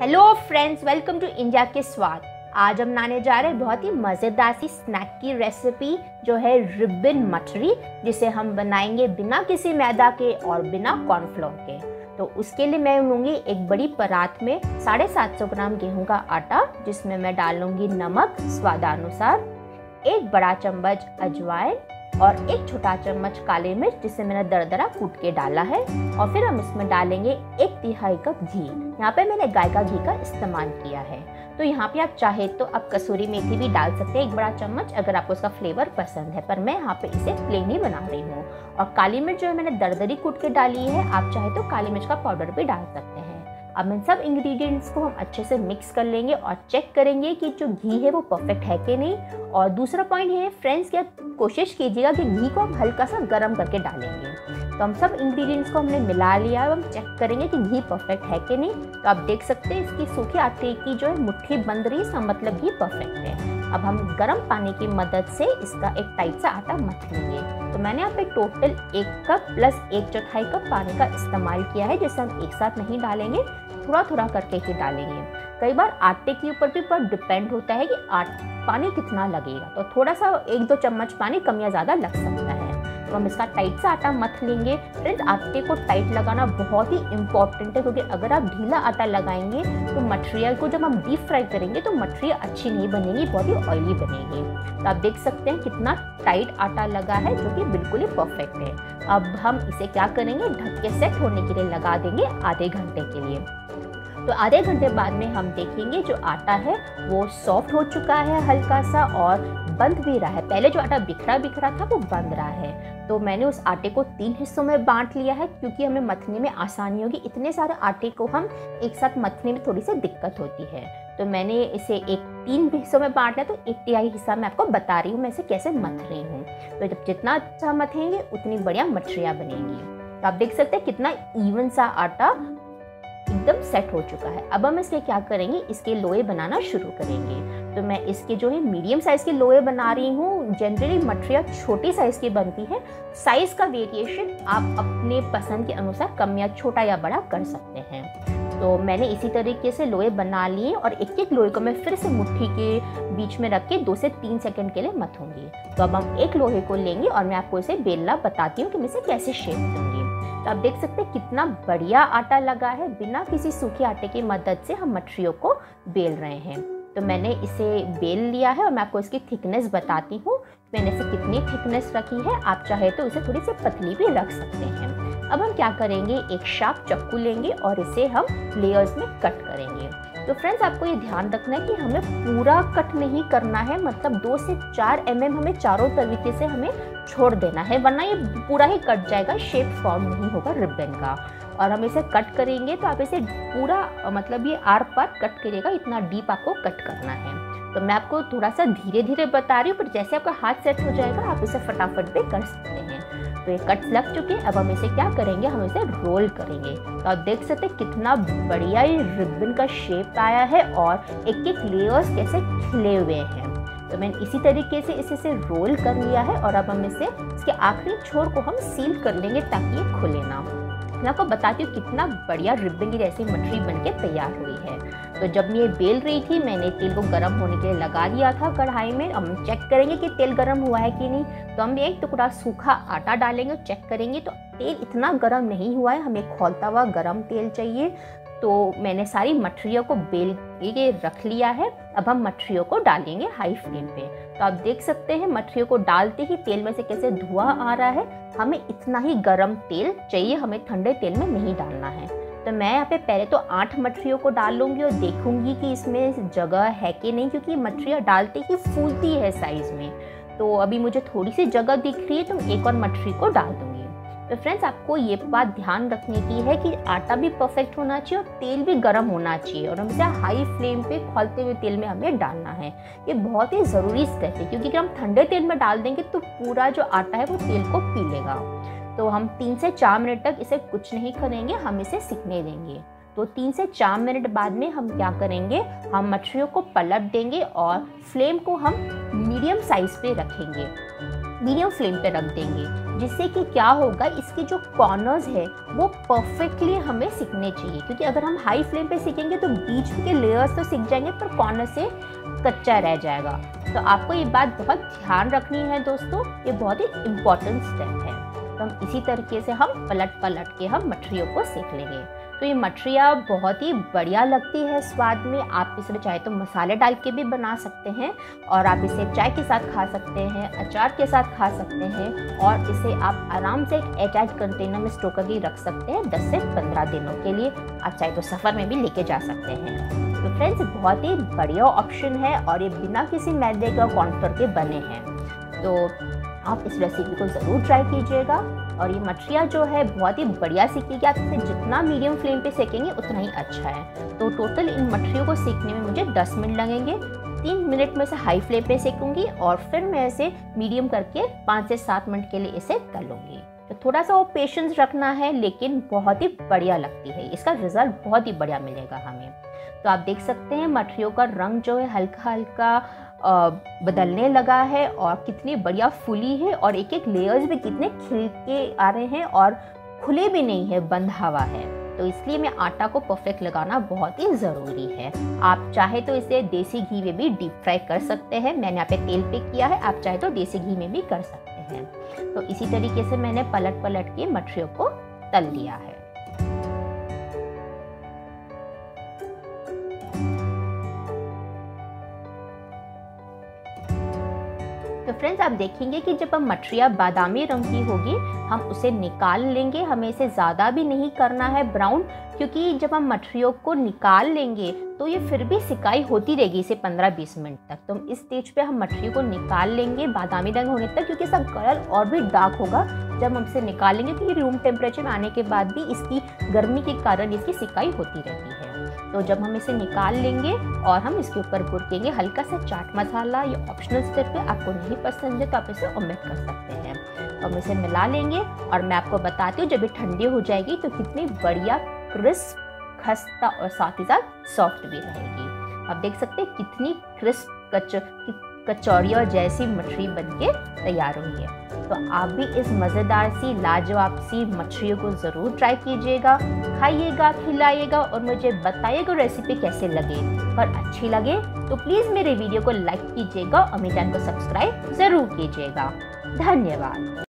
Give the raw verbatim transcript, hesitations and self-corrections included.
Hello friends, welcome to India के स्वाद। आज हम बनाने जा रहे हैं बहुत ही मज़ेदार सी स्नैक की रेसिपी जो है रिबन मठरी, जिसे हम बनाएंगे बिना किसी मैदा के और बिना कॉर्नफ्लोर के। तो उसके लिए मैं लूँगी एक बड़ी परात में साढ़े सात सौ ग्राम गेहूं का आटा, जिसमें मैं डालूंगी नमक स्वादानुसार, एक बड़ा चम्मच अजवाइन और एक छोटा चम्मच काली मिर्च, जिसे मैंने दरदरा कूट के डाला है। और फिर हम इसमें डालेंगे एक तिहाई कप घी। यहाँ पे मैंने गाय का घी का इस्तेमाल किया है। तो यहाँ पे आप चाहे तो आप कसूरी मेथी भी डाल सकते हैं, एक बड़ा चम्मच, अगर आपको उसका फ्लेवर पसंद है, पर मैं यहाँ पे इसे प्लेन ही बना रही हूँ। और काली मिर्च जो है मैंने दरदरी कूट के डाली है, आप चाहे तो काली मिर्च का पाउडर भी डाल सकते हैं। अब इन सब इंग्रेडिएंट्स को हम अच्छे से मिक्स कर लेंगे और चेक करेंगे कि जो घी है वो परफेक्ट है कि नहीं। और दूसरा पॉइंट है फ्रेंड्स, कि आप कोशिश कीजिएगा कि घी को हम हल्का सा गर्म करके डालेंगे। तो हम सब इंग्रेडिएंट्स को हमने मिला लिया है, हम चेक करेंगे कि घी परफेक्ट है कि नहीं। तो आप देख सकते हैं इसकी सूखे आटे की जो है मुट्ठी बंद रही, इसका मतलब घी परफेक्ट है। अब हम गर्म पानी की मदद से इसका एक टाइट सा आटा मथ लेंगे। तो मैंने यहाँ पे टोटल एक कप प्लस एक चौथाई कप पानी का इस्तेमाल किया है, जिसे हम एक साथ नहीं डालेंगे, थोड़ा थोड़ा करके ही डालेंगे। कई बार आटे के ऊपर भी पर डिपेंड होता है कि आट पानी कितना लगेगा, तो थोड़ा सा एक दो चम्मच पानी कम या ज़्यादा लग सकता है। तो हम इसका टाइट सा आटा मथ लेंगे। फ्रेंड्स, आटे को टाइट लगाना बहुत ही इंपॉर्टेंट है, क्योंकि अगर आप ढीला आटा लगाएंगे तो मठरिया को जब हम डीप फ्राई करेंगे तो मठरिया अच्छी नहीं बनेगी, बहुत ही ऑयली बनेगी। तो आप देख सकते हैं कितना टाइट आटा लगा है, जो कि बिल्कुल ही परफेक्ट है। अब हम इसे क्या करेंगे, ढक के सेट होने के लिए लगा देंगे आधे घंटे के लिए। तो आधे घंटे बाद में हम देखेंगे जो आटा है वो सॉफ्ट हो चुका है हल्का सा, और बंध भी रहा है। पहले जो आटा बिखरा बिखरा था वो बंध रहा है। तो मैंने उस आटे को तीन हिस्सों में बांट लिया है, क्योंकि हमें मथने में आसानी होगी। इतने सारे आटे को हम एक साथ मथने में थोड़ी सी दिक्कत होती है। तो मैंने इसे एक तीन हिस्सों में बांट लिया। तो एक तिहाई हिस्सा मैं आपको बता रही हूँ मैं इसे कैसे मथ रही हूँ। तो जब जितना अच्छा मथेंगे उतनी बढ़िया मठरियाँ बनेंगी। तो आप देख सकते हैं कितना इवन सा आटा एकदम सेट हो चुका है। अब हम इसके क्या करेंगे, इसके लोए बनाना शुरू करेंगे। तो मैं इसके जो है मीडियम साइज़ के लोए बना रही हूँ। जनरली मठरिया छोटी साइज़ की बनती है। साइज़ का वेरिएशन आप अपने पसंद के अनुसार कम या छोटा या बड़ा कर सकते हैं। तो मैंने इसी तरीके से लोए बना लिए, और एक एक लोहे को मैं फिर से मुट्ठी के बीच में रख के दो से तीन सेकंड के लिए मथूंगी। तो अब हम एक लोहे को लेंगे और मैं आपको इसे बेलना बताती हूँ कि मैं इसे कैसे शेप दूंगी। तो आप देख सकते हैं कितना बढ़िया आटा लगा है। बिना किसी सूखे आटे की मदद से हम मठरियों को बेल रहे हैं। तो मैंने इसे बेल लिया है और मैं आपको इसकी थिकनेस बताती हूँ। मैंने इसे कितनी थिकनेस रखी है, आप चाहे तो इसे थोड़ी सी पतली भी रख सकते हैं। अब हम क्या करेंगे, एक शार्प चाकू लेंगे और इसे हम लेयर्स में कट करेंगे। तो फ्रेंड्स, आपको ये ध्यान रखना है कि हमें पूरा कट नहीं करना है, मतलब दो से चार एम एम हमें चारों तरीके से हमें छोड़ देना है, वरना ये पूरा ही कट जाएगा, शेप फॉर्म नहीं होगा रिबन का। और हम इसे कट करेंगे तो आप इसे पूरा मतलब ये आर पार कट करिएगा, इतना डीप आपको कट करना है। तो मैं आपको थोड़ा सा धीरे धीरे बता रही हूँ, पर जैसे आपका हाथ सेट हो जाएगा आप इसे फटाफट भी कर सकते हैं। तो ये कट लग चुके हैं। अब हम इसे क्या करेंगे, हम इसे रोल करेंगे। तो आप देख सकते हैं कितना बढ़िया ये रिबन का शेप आया है और एक एक लेयर्स कैसे खिले हुए हैं। तो मैंने इसी तरीके से इसे से रोल कर लिया है, और अब हम इसे इसके आखिरी छोर को हम सील कर लेंगे ताकि ये खुले ना। मैं आपको बताती हूँ कितना बढ़िया रिबन की जैसी मठरी बनके तैयार हुई है। तो जब ये बेल रही थी मैंने तेल को गर्म होने के लिए लगा दिया था कढ़ाई में। अब हम चेक करेंगे कि तेल गर्म हुआ है कि नहीं। तो हम एक टुकड़ा सूखा आटा डालेंगे, चेक करेंगे तो तेल इतना गर्म नहीं हुआ है, हमें खौलता हुआ गर्म तेल चाहिए। तो मैंने सारी मठरियों को बेल के रख लिया है। अब हम मठरियों को डालेंगे हाई फ्लेम पे। तो आप देख सकते हैं मठरियों को डालते ही तेल में से कैसे धुआं आ रहा है। हमें इतना ही गर्म तेल चाहिए, हमें ठंडे तेल में नहीं डालना है। तो मैं यहाँ पे पहले तो आठ मठरियों को डाल लूँगी और देखूंगी कि इसमें जगह है कि नहीं, क्योंकि मठरियाँ डालते ही फूलती है साइज़ में। तो अभी मुझे थोड़ी सी जगह दिख रही है, तो एक और मठरी को डाल दूँगी। तो फ्रेंड्स, आपको ये बात ध्यान रखने की है कि आटा भी परफेक्ट होना चाहिए और तेल भी गर्म होना चाहिए, और हम इसे हाई फ्लेम पे खौलते हुए तेल में हमें डालना है। ये बहुत ही ज़रूरी स्टेप है, क्योंकि अगर हम ठंडे तेल में डाल देंगे तो पूरा जो आटा है वो तेल को पी लेगा। तो हम तीन से चार मिनट तक इसे कुछ नहीं करेंगे, हम इसे सिकने देंगे। तो तीन से चार मिनट बाद में हम क्या करेंगे, हम मछलियों को पलट देंगे और फ्लेम को हम मीडियम साइज पे रखेंगे, मीडियम फ्लेम पे रख देंगे। जिससे कि क्या होगा, इसके जो कॉर्नर्स है वो परफेक्टली हमें सिकने चाहिए, क्योंकि अगर हम हाई फ्लेम पे सिकेंगे तो बीच के लेयर्स तो सिक जाएंगे पर कॉर्नर से कच्चा रह जाएगा। तो आपको ये बात बहुत ध्यान रखनी है दोस्तों, ये बहुत ही इम्पॉर्टेंट स्टेप है। तो हम इसी तरीके से हम पलट पलट के हम मठरियों को सेक लेंगे। तो ये मठरियाँ बहुत ही बढ़िया लगती है स्वाद में। आप इसमें चाहे तो मसाले डाल के भी बना सकते हैं और आप इसे चाय के साथ खा सकते हैं, अचार के साथ खा सकते हैं और इसे आप आराम से एक एयरटाइट कंटेनर में स्टोर करके रख सकते हैं दस से पंद्रह दिनों के लिए। आप चाहे तो सफ़र में भी लेके जा सकते हैं। तो फ्रेंड्स, बहुत ही बढ़िया ऑप्शन है और ये बिना किसी मैदे का कॉर्नफ्लोर के बने हैं। तो आप इस रेसिपी को ज़रूर ट्राई कीजिएगा। और ये मठरियाँ जो है बहुत ही बढ़िया सीखेगी। आप इसे जितना मीडियम फ्लेम पे सेकेंगे उतना ही अच्छा है। तो टोटल इन मठरियों को सेकने में मुझे दस मिनट लगेंगे। तीन मिनट में से हाई फ्लेम पे सेकूंगी और फिर मैं इसे मीडियम करके पाँच से सात मिनट के लिए इसे तलूंगी। तो थोड़ा सा वो पेशेंस रखना है, लेकिन बहुत ही बढ़िया लगती है। इसका रिजल्ट बहुत ही बढ़िया मिलेगा हमें। तो आप देख सकते हैं मठरियों का रंग जो है हल्का हल्का बदलने लगा है और कितनी बढ़िया फुली है और एक एक लेयर्स भी कितने खिल के आ रहे हैं और खुले भी नहीं है, बंद हवा है। तो इसलिए मैं आटा को परफेक्ट लगाना बहुत ही ज़रूरी है। आप चाहे तो इसे देसी घी में भी डीप फ्राई कर सकते हैं। मैंने यहाँ पे तेल पे किया है, आप चाहे तो देसी घी में भी कर सकते हैं। तो इसी तरीके से मैंने पलट पलट के मठरियों को तल लिया है। तो फ्रेंड्स, आप देखेंगे कि जब हम मठरियाँ बादामी रंग की होगी हम उसे निकाल लेंगे। हमें इसे ज़्यादा भी नहीं करना है ब्राउन, क्योंकि जब हम मठरियों को निकाल लेंगे तो ये फिर भी सिकाई होती रहेगी इसे पंद्रह बीस मिनट तक। तो इस स्टेज पे हम मठरियों को निकाल लेंगे बादामी रंग होने तक, क्योंकि इसका कलर और भी डार्क होगा जब हम इसे निकालेंगे। क्योंकि रूम टेम्परेचर में आने के बाद भी इसकी गर्मी के कारण इसकी सिकाई होती रहती है। तो जब हम इसे निकाल लेंगे और हम इसके ऊपर बुरकेंगे हल्का सा चाट मसाला। ये ऑप्शनल स्टेप है, आपको नहीं पसंद है तो आप इसे ओमिट कर सकते हैं। तो हम इसे मिला लेंगे और मैं आपको बताती हूँ जब ये ठंडी हो जाएगी तो कितनी बढ़िया क्रिस्प, खस्ता और साथ ही साथ सॉफ्ट भी रहेगी। आप देख सकते हैं कितनी क्रिस्प कच कचौड़ियों जैसी मठरी बनके तैयार हुई है। तो आप भी इस मज़ेदार सी लाजवाब सी मछलियों को ज़रूर ट्राई कीजिएगा, खाइएगा, खिलाइएगा और मुझे बताइएगा रेसिपी कैसे लगे। अगर अच्छी लगे तो प्लीज़ मेरे वीडियो को लाइक कीजिएगा और मेरे चैनल को सब्सक्राइब ज़रूर कीजिएगा। धन्यवाद।